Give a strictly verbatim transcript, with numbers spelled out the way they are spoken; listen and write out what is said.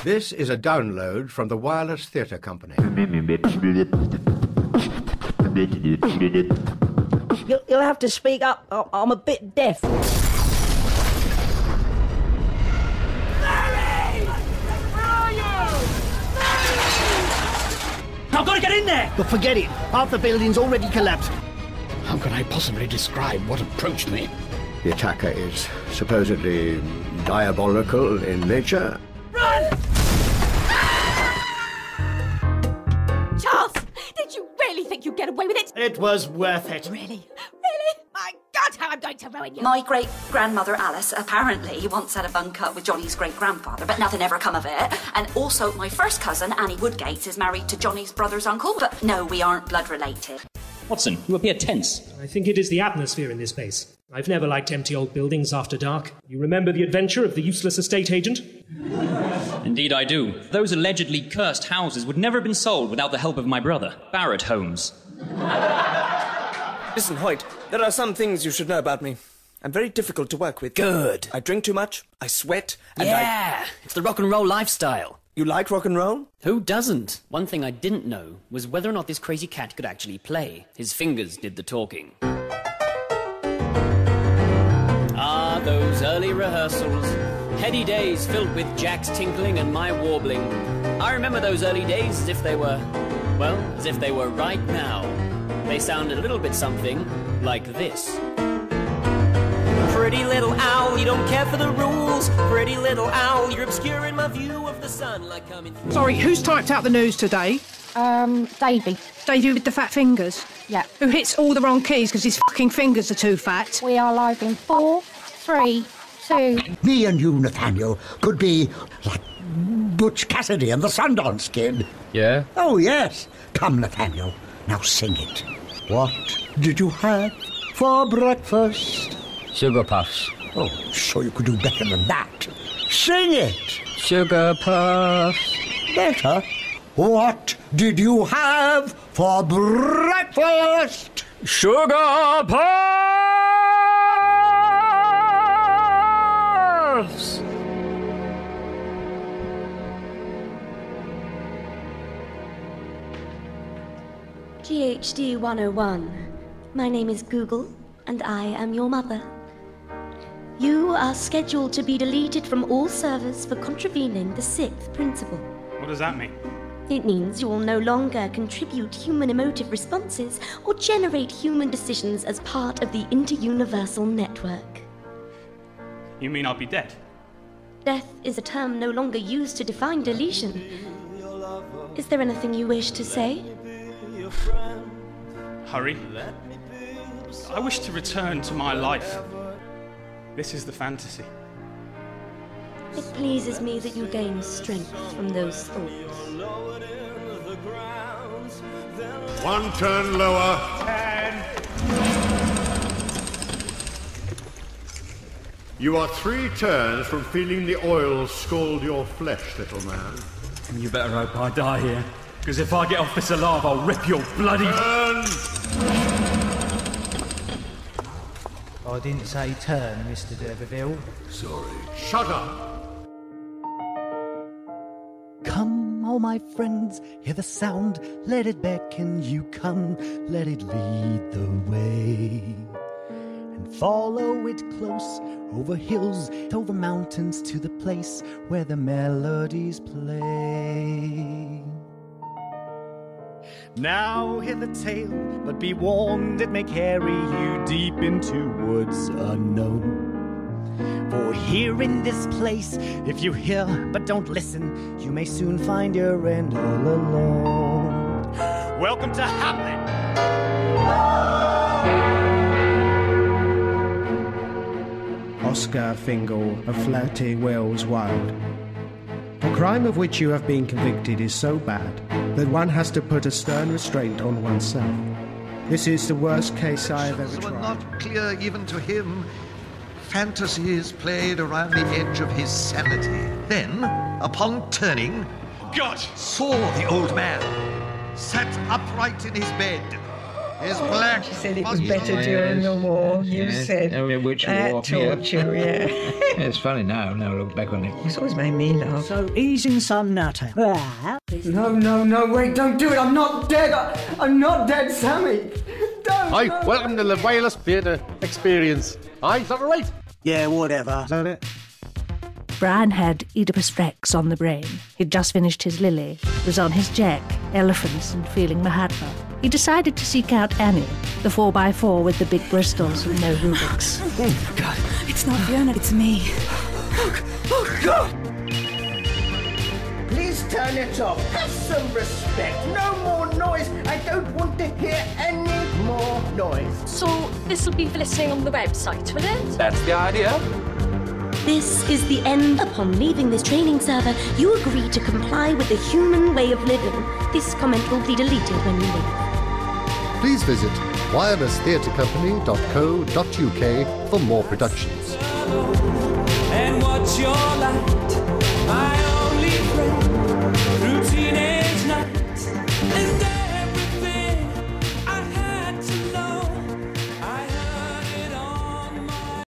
This is a download from the Wireless Theatre Company. You'll, you'll have to speak up. I- I'm a bit deaf. Larry! Where are you? Larry! I've got to get in there! But forget it. Half the building's already collapsed. How can I possibly describe what approached me? The attacker is supposedly diabolical in nature. Run! Charles, did you really think you'd get away with it? It was worth it. Really? Really? My God, how I'm going to ruin you. My great-grandmother Alice apparently once had a bun cut with Johnny's great-grandfather, but nothing ever come of it. And also, my first cousin, Annie Woodgate, is married to Johnny's brother's uncle, but no, we aren't blood-related. Watson, you appear tense. I think it is the atmosphere in this base. I've never liked empty old buildings after dark. You remember the adventure of the useless estate agent? Indeed I do. Those allegedly cursed houses would never have been sold without the help of my brother, Barrett Holmes. Listen, Hoyt, there are some things you should know about me. I'm very difficult to work with. Good. I drink too much, I sweat, and yeah, I... it's the rock and roll lifestyle. You like rock and roll? Who doesn't? One thing I didn't know was whether or not this crazy cat could actually play. His fingers did the talking. Ah, those early rehearsals. Heady days filled with Jack's tinkling and my warbling. I remember those early days as if they were, well, as if they were right now. They sounded a little bit something like this. Pretty little owl, you don't care for the rules. Pretty little owl, you're obscuring my view of the sun like coming through. Sorry, who's typed out the news today? Um, Davey. Davey with the fat fingers? Yeah. Who hits all the wrong keys because his fucking fingers are too fat? We are live in four, three, two... Me and you, Nathaniel, could be like Butch Cassidy and the Sundance Kid. Yeah? Oh, yes. Come, Nathaniel. Now sing it. What did you have for breakfast? Sugar Puffs. Oh, sure you could do better than that. Sing it! Sugar Puffs. Better? What did you have for breakfast? Sugar Puffs! G H D one oh one. My name is Google, and I am your mother. You are scheduled to be deleted from all servers for contravening the sixth principle. What does that mean? It means you will no longer contribute human emotive responses or generate human decisions as part of the inter-universal network. You mean I'll be dead? Death is a term no longer used to define deletion. Is there anything you wish to say? Hurry. I wish to return to my life. This is the fantasy. It pleases me that you gain strength from those thoughts. One turn lower. Ten. You are three turns from feeling the oil scald your flesh, little man. You better hope I die here, because if I get off this alive, I'll rip your bloody... Turn! I didn't say turn, Mister D'Urberville. Sorry. Shut up! Come, all my friends, hear the sound. Let it beckon you come. Let it lead the way. And follow it close, over hills, over mountains, to the place where the melodies play. Now hear the tale, but be warned, it may carry you deep into woods unknown. For here in this place, if you hear but don't listen, you may soon find your end all alone. Welcome to Hamlet! Oscar Fingal of Flatty Wells Wild. The crime of which you have been convicted is so bad that one has to put a stern restraint on oneself. This is the worst case I have ever tried. Were not clear even to him. Fantasies played around the edge of his sanity. Then, upon turning, God saw the old man, sat upright in his bed, His black. You said it was better during the war. You Yes. said Oh, which that war? taught you, yeah. It's funny now, now I look back on it. It's always made me laugh. So, easing son natter. No, no, no, wait, don't do it. I'm not dead. I, I'm not dead, Sammy. Don't. Hi, no. welcome to the wireless theatre experience. Hi, is that all right? Yeah, whatever. Is that it? Brian had Oedipus Rex on the brain. He'd just finished his Lily, was on his Jack, elephants and feeling Mahatma. He decided to seek out Annie, the four by four with the big bristles and no Rubik's. Oh, God. It's not Fiona, it's me. Oh, oh, God! Please turn it off. Have some respect. No more noise. I don't want to hear any more noise. So, this will be for listening on the website, will it? That's the idea. This is the end. Upon leaving this training server, you agree to comply with the human way of living. This comment will be deleted when you leave. Please visit wireless theatre company dot co dot uk for more productions. And what's your